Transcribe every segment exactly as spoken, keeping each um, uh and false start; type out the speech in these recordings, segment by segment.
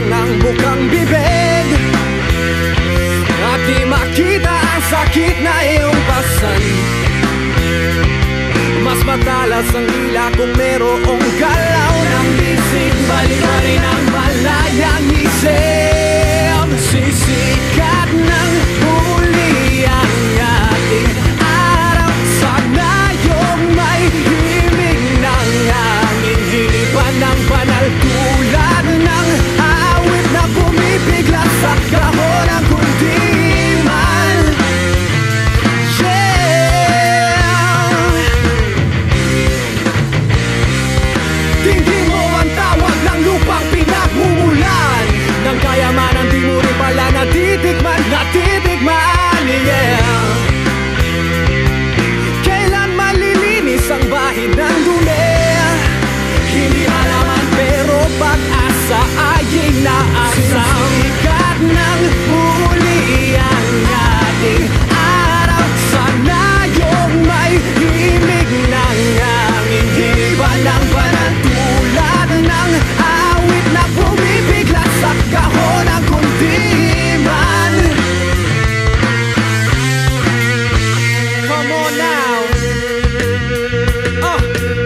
ang bukang bibig at di makita ang sakit na iyong pasan. Mas matalas ang dila kung merong galaw ng bisig. Balik pa rin ang malayang isip. Sisikat ng huli ang ating araw. Sana yung may himig ng hangin, hilipan ng banal tulad ng awit na bumibigla sa kahon ng kundiman. Ng kayamanan di mo rin pala natitikman, natitikman, yeah. Kailan malilinis ang bahid ng dumi? Hindi malaman pero pag-asa ay inaasam. Sikat ng huli ang ating araw. Sana yung may himig ng hangin, hilipan ng banal tulad ng awit na bumibigla sa kahon ng kundiman. Come on now. uh.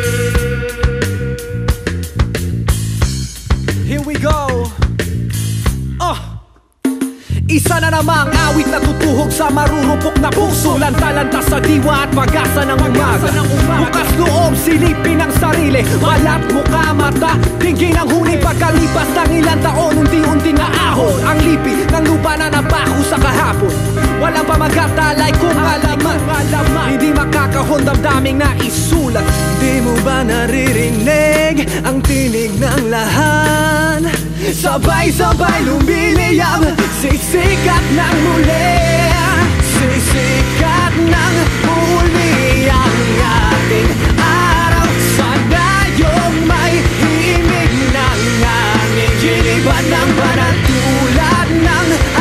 Here we go. uh. Isa na namang awit na tutuhog sa marurupok na puso. Lanta-lanta sa diwa at pag-asa ng umaga. Bukas loob, silipin ang sarili. Balat, mukha, mata, tingin ang huni. Pagkalipas ng ilang taon, unti-unti na ahon ang lipi ng lupa na nabaho sa kahapon. Walang pamagatalay kung alaman, hindi makakahon damdaming na isulat. Di mo ba naririnig ang tinig ng lahat? Sabay-sabay lumiliyab, sisikat ng muli. Sisikat ng muli ang ating araw. Sana yung may himig ng hangin, hilipan ng banal tulad ng